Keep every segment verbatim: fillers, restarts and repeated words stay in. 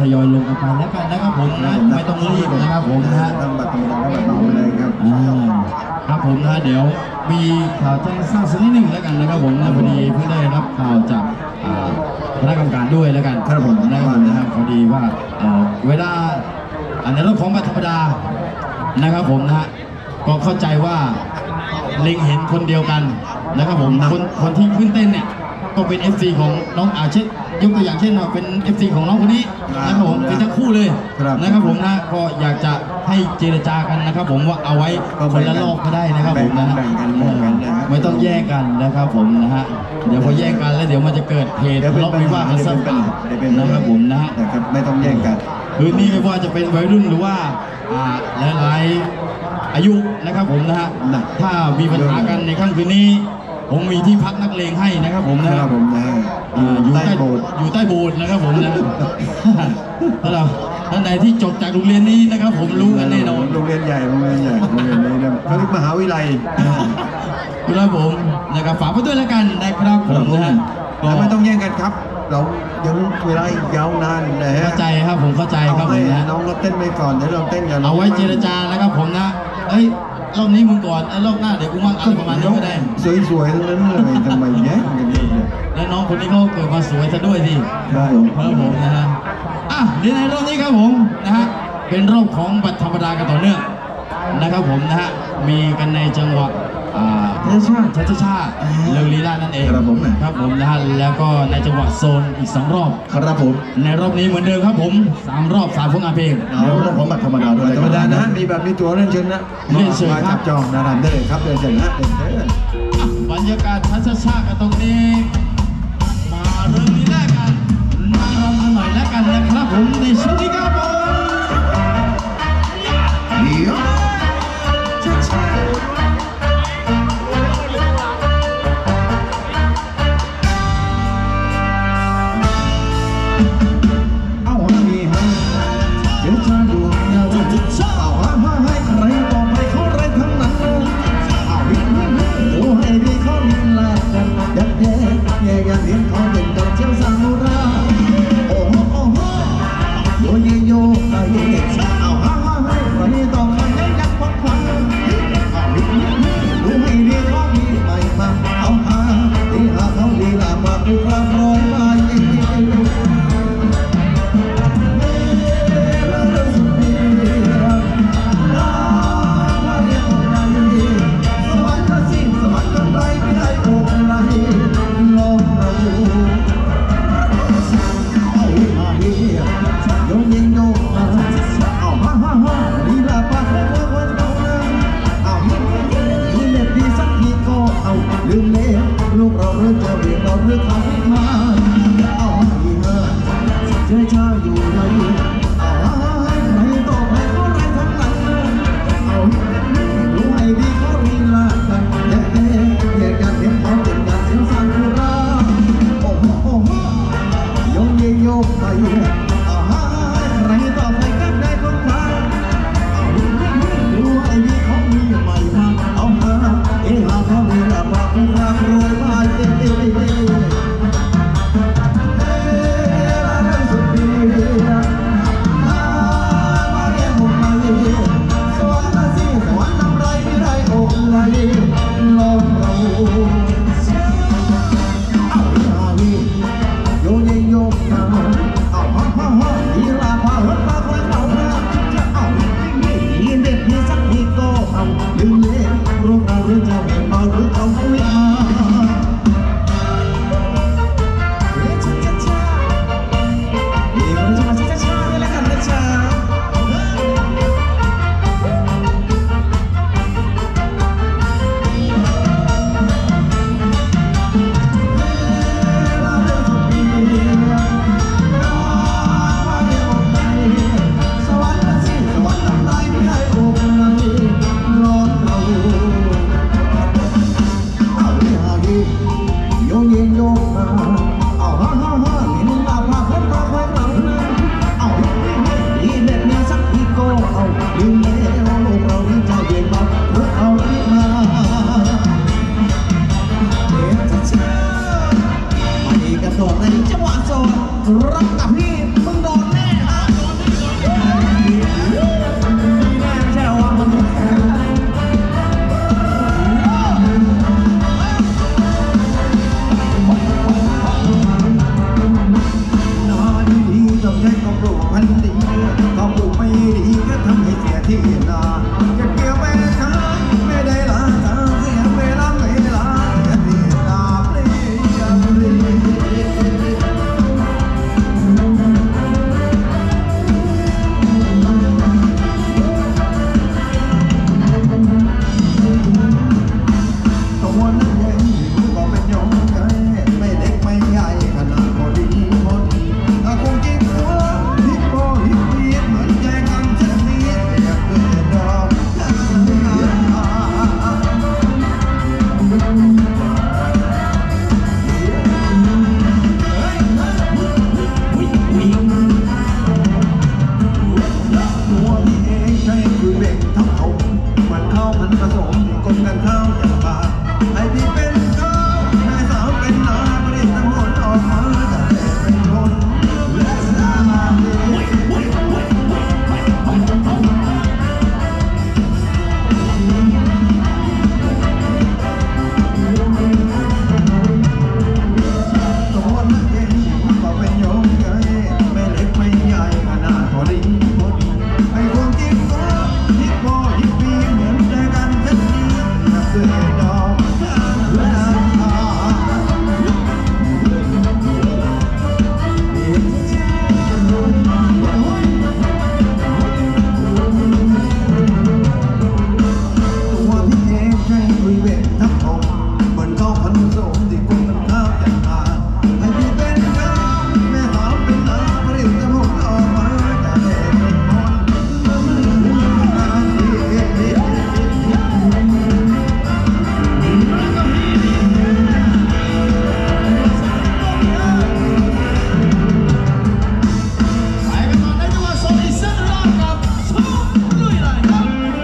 ยอยลงกันไปแล้วกันนะครับผมนะไม่ต้องรีบนะครับผมนะตั้งบัตรธรรมดาก็บัตรต่อไปเลยครับครับผมนะเดี๋ยวมีข่าวแจ้งทราบสักนิดหนึ่งแล้วกันนะครับผมนะพอดีเพิ่งได้รับข่าวจากคณะกรรมการด้วยแล้วกันครับผมนะครับนะครับพอดีว่าเวลาในรอบของบัตรธรรมดานะครับผมนะก็เข้าใจว่าเล็งเห็นคนเดียวกันนะครับผมคนคนที่ขึ้นเต้นเนี่ยก็เป็น เอฟ ซี ของน้องอาเช่นยกตัวอย่างเช่นว่าเป็น เอฟ ซี ของน้องคนนี้นะครับผมเป็นทั้งคู่เลยนะครับผมนะก็อยากจะให้เจรจากันนะครับผมว่าเอาไว้คนละรอบก็ได้นะครับผมนะไม่ต้องแยกกันนะครับผมนะฮะเดี๋ยวพอแยกกันแล้วเดี๋ยวมันจะเกิดเหตุทะเลาะวิวาทกันซะนะครับผมนะฮะไม่ต้องแยกกันคืนนี้ไม่ว่าจะเป็นวัยรุ่นหรือว่าหลายๆอายุนะครับผมนะฮะถ้ามีปัญหากันในค่ำคืนนี้ผมมีที่พักนักเลงให้นะครับผมนะครับผมนะอยู่ใต้โบสถ์อยู่ใต้โบสถ์นะครับผมนะถ้าเราท่านใดที่จบจากโรงเรียนนี้นะครับผมรู้กันแน่นอนโรงเรียนใหญ่โรงเรียนใหญ่โรงเรียนนี้เขาเรียกมหาวิทยาลัยครับผมนะครับฝากไว้ด้วยแล้วกันนะครับผมนะแต่ไม่ต้องแย่งกันครับเรายังเวลายาวนานนะฮะเข้าใจครับผมเข้าใจครับผมนะน้องเราเต้นไปก่อนเดี๋ยวเราเต้นกันเอาไว้เจรจานะครับผมนะเอ้ยรอบนี้มึงก่อนไอ้รอบหน้าเดี๋ยวกูมั่งอะไรประมาณนี้ก็ได้สวยๆทั้งนั้นเลยทำไมแย่งกันเนี่ยแล้วน้องคนนี้เขาเกิดมาสวยซะด้วยสิครับผมนะฮะอ่ะเดี๋ยวในรอบนี้ครับผมนะฮะเป็นรอบของบัตรธรรมดากันต่อเนื่องนะครับผมนะฮะมีกันในจังหวะชาติชาติชาติเรื่องลีลานั่นเองครับผมครับผมนะฮะแล้วก็ในจังหวะโซนอีกสองรอบครับผมในรอบนี้เหมือนเดิมครับผมสามรอบสามผลงานเพลงเดี๋ยวรอบของบัตรธรรมดาด้วยธรรมดานะมีแบบมีตัวเล่นเชิญนะเล่นเชิญมาจับจองนะทำได้เลยครับเดินเชิญนะเดินเชิญบรรยากาศชาติชาติกันตรงนี้มาเรื่องนี้แรกกันมาลองกันหน่อยแล้วกันนะครับผมในช่วงนี้ครับผมเดี๋ยวโยโย่ช่คุยเบ่งทั้งเอาเหมือนข้าวพันผสมกลมกันข้าวอย่างปลาไอ้ที่เป็นข้าวแม่สาวเป็นนาผลิตทั้งหมดออกมาแต่เป็นคนและสามี ตัวนักเย็นก็เป็นโยงใหญ่ไม่เล็กไม่ใหญ่ขนาดพอดีพอดีไอ้ความจริงก็ฮิปโปฮิปปี้เหมือนใจกันทันทีนับด้วยดอกน้ำตาตัวพี่เองใช้คุยเวททับทองเหมือนเขาพันผสมที่กุนมันข้าวอย่างตาให้พี่เป็นข้าวแม่สาวเป็นนาผลิตทั้งหมดออกมาแต่เป็นคนไปกันต่อในจังหวะโซนอีสานรอบกับชอบลุยเลยครับ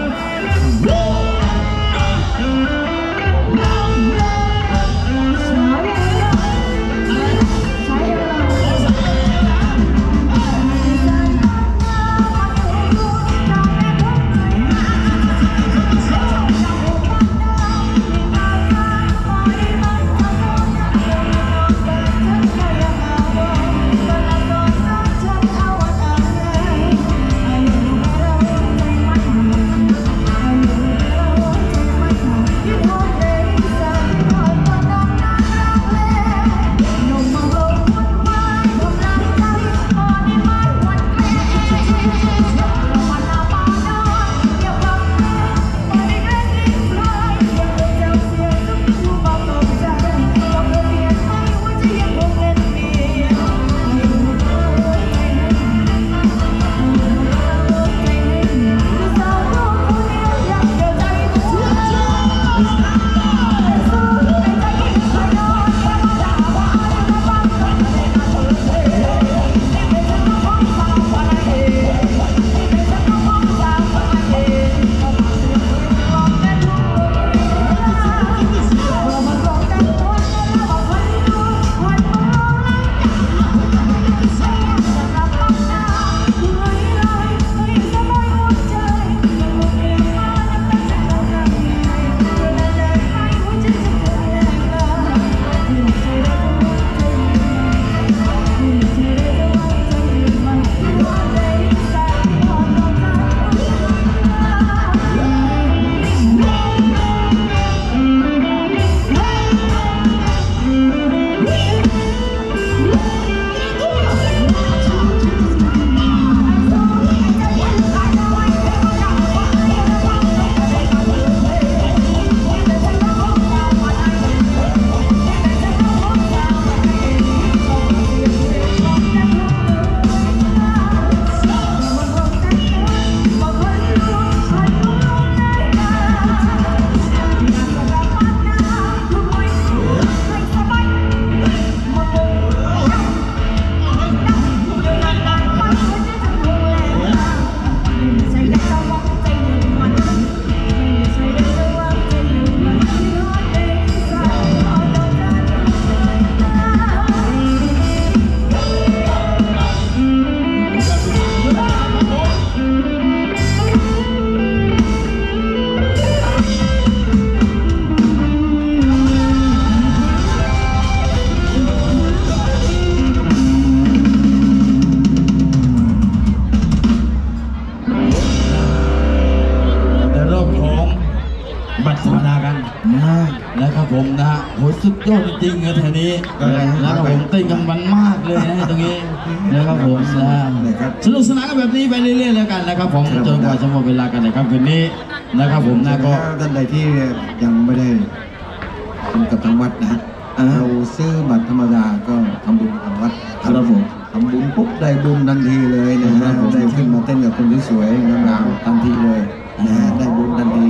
นะครับผมนะฮะโหสุดยอดจริงๆนะแถวนี้นะครับผมเต้นกันมันมากเลยนะตรงนี้นะครับผมนะสนุกสนานกันแบบนี้ไปเรื่อยๆแล้วกันนะครับผมจนกว่าจะหมดเวลากันนะครับคืนนี้นะครับผมนะก็ท่านใดที่ยังไม่ได้ทำกับทางวัดนะฮะเราซื้อบัตรธรรมดาก็ทำบุญกับทางวัดครับผมทำบุญปุ๊บได้บุญทันทีเลยนะฮะได้ขึ้นมาเต้นกับคนที่สวยงามทันทีเลยนะฮะได้บุญทันที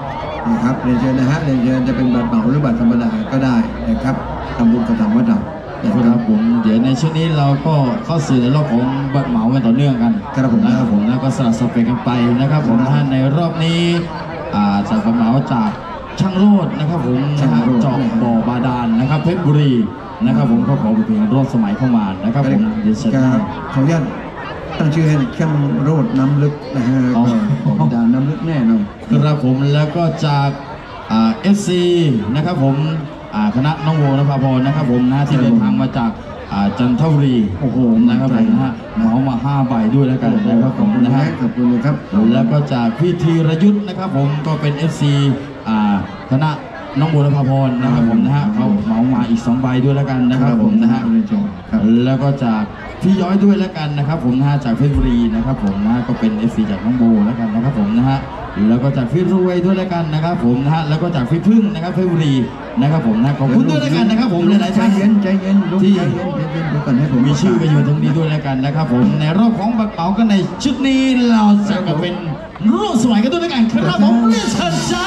นะครับเรียนเชิญนะฮะเรียนเชิญจะเป็นบัตรเหมาหรือบัตรธรรมดาก็ได้นะครับทำบุญกับทางวัดเราครับผมเดี๋ยวในช่วงนี้เราก็เข้าสู่ในรอบของบัตรเหมากันต่อเนื่องกันครับผมนะครับผมแล้วก็สลับสับเปลี่ยนกันไปนะครับผมท่านในรอบนี้อ่าจากบัตรเหมาจากช่างโรดนะครับผมนะฮะเจาะบ่อบาดาลนะครับเพชรบุรีนะครับผมก็ขอเพลงรอบสมัยเข้ามานะครับผมเดี๋ยวเชิญจะขออนุญาตตั้งชื่อให้เข้มโรดน้ำลึกนะฮะอ๋อก็ดานน้ำลึกแน่นอนครับผมแล้วก็จากอ่าเอฟซีนะครับผมอ่าคณะน้องโวนภาพรนะครับผมนะที่เดินทางมาจากอ่าจันทบุรีโอ้โหนะครับผมนะฮะเหมามาห้าใบด้วยแล้วกันนะครับผมนะฮะขอบคุณนะครับแล้วก็จากพี่ธีรยุทธ์นะครับผมก็เป็น เอฟ ซี อ่าคณะน้องโบนภาพรนะครับผมนะฮะเขาเหมามาอีกสองใบด้วยแล้วกันนะครับผมนะฮะครับแล้วก็จากพี่ย้อยด้วยแล้วกันนะครับผมนะฮะจากเพชรบุรีนะครับผมนะฮะก็เป็น เอฟ ซี จากน้องโบแล้วกันนะครับผมนะฮะแล้วก็จากพี่รวยด้วยแล้วกันนะครับผมนะฮะแล้วก็จากพี่พึ่งนะครับเพชรบุรีนะครับผมนะขอบคุณด้วยแล้วกันนะครับผมหลายๆใจท่านเย็นใจเย็นลุงที่ใจเย็นใจเย็นเดี๋ยวก่อนให้ผมมีชื่อกันอยู่ตรงนี้ด้วยแล้วกันนะครับผมในรอบของบัตรเหมากันในชุดนี้เราจะมาเป็นร่วมสมัยกันด้วยแล้วกันครับผมเรียนเชิญจ้า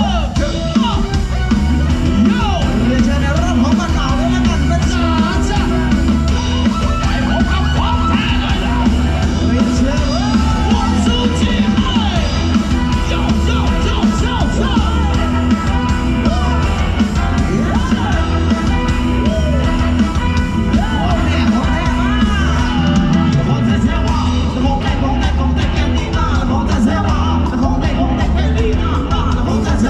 เรียนเชิญในรอบของบัตรเหมาด้วยละกันนะจ๊ะไปพบกับความแท้เลยนะเรียนเชิญวันสุดที่ให้โยโยโยโยโย红在红在红在给你拿，红在谁哇？红在红在给你拿，红在谁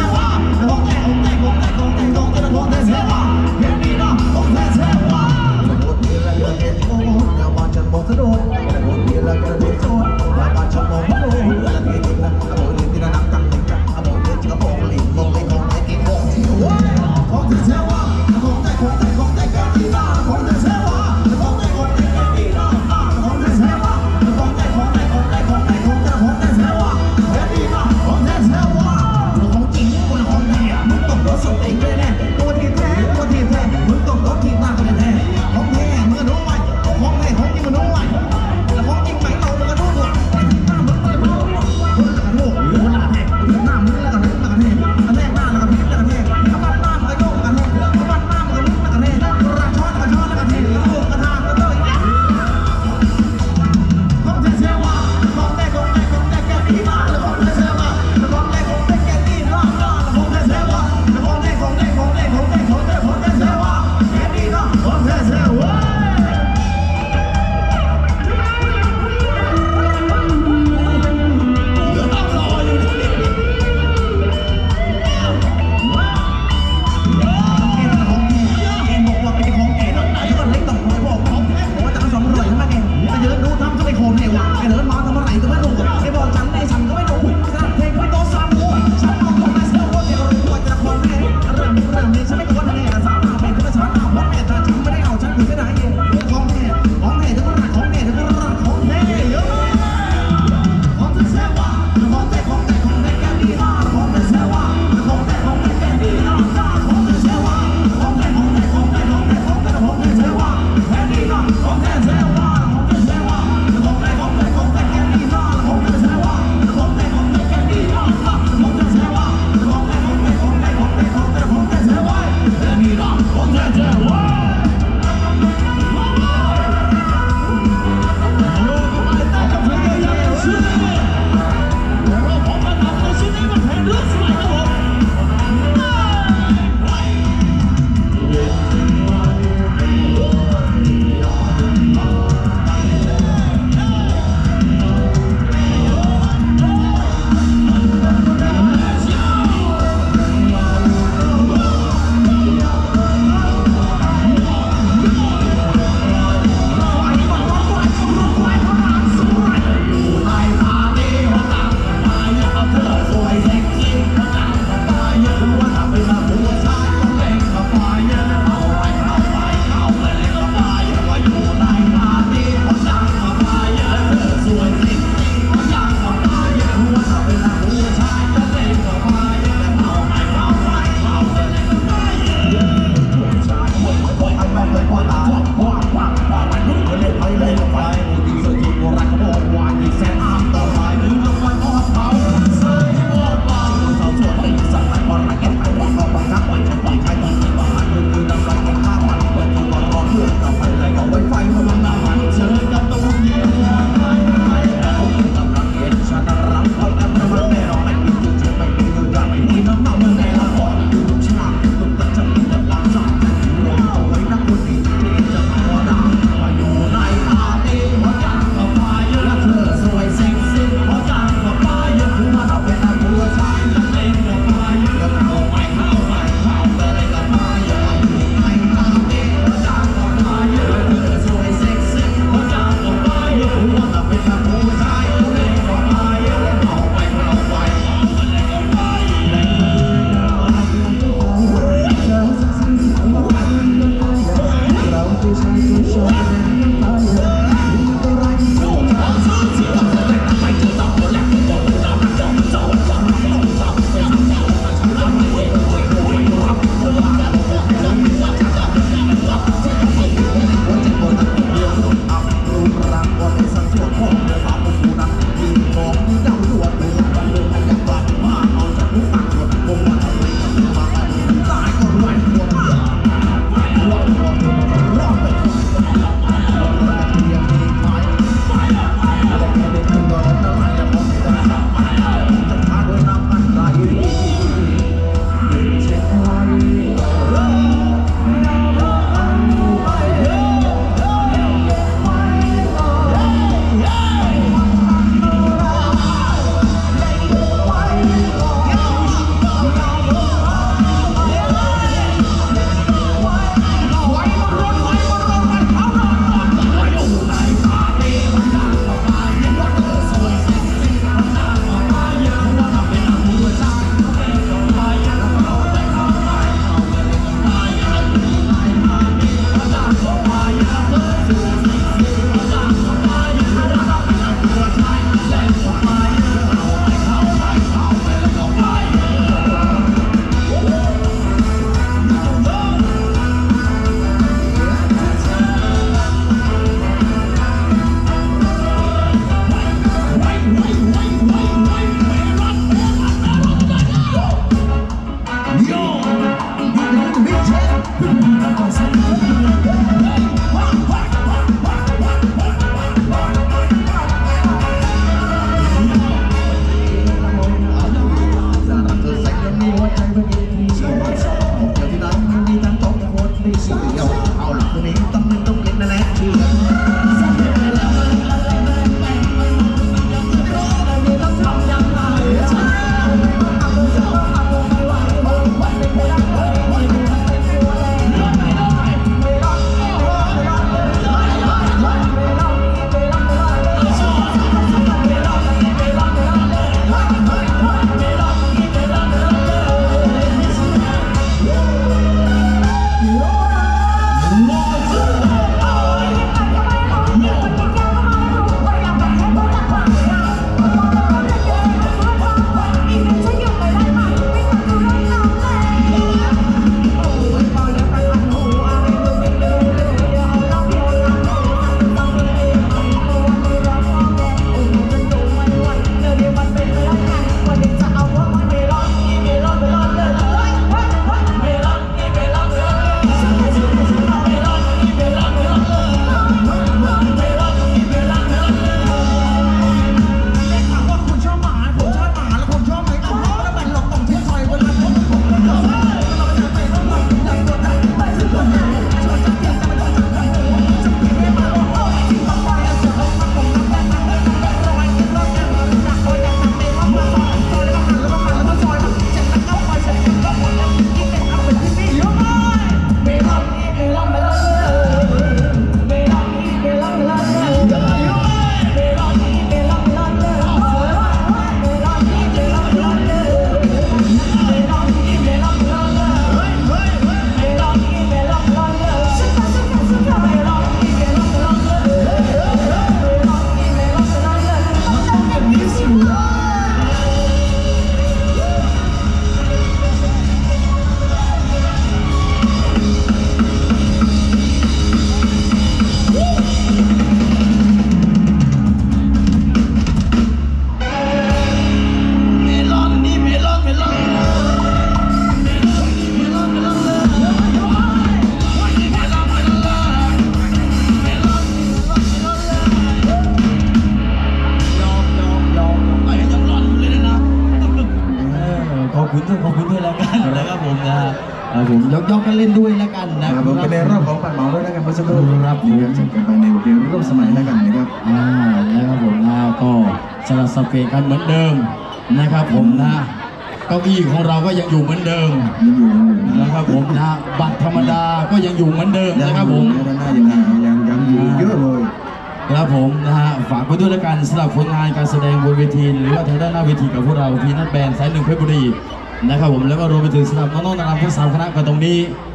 คุณด้วยขอบคุณด้วยแล้วกันนะครับผมนะผมยกยกกันเล่นด้วยแล้วกันนะครับผมเป็นในรอบของปัดเหมาด้วยแล้วกันเมื่อสักครู่ครับผมนี่จัดกันไปในเกมร่วมสมัยแล้วกันนะครับอ่านะครับผมนะก็สลับสับเปลี่ยนกันเหมือนเดิมนะครับผมนะเก้าอี้ของเราก็ยังอยู่เหมือนเดิมยังอยู่ยังอยู่นะนะครับผมนะบัตรธรรมดาก็ยังอยู่เหมือนเดิมนะครับผมด้านหน้ายังยังยังอยู่เยอะเลยครับผมนะฮะฝากไว้ด้วยแล้วกันสำหรับผลงานการแสดงบนเวทีหรือว่าทางด้านหน้าเวทีกับพวกเราพีนัทแบนด์สายหนึ่งเพชรบุรีนะครับผมแล้วก็รวมไปถึงสำหรับน้องๆนางรำทั้งสามคณะกันตรงนี้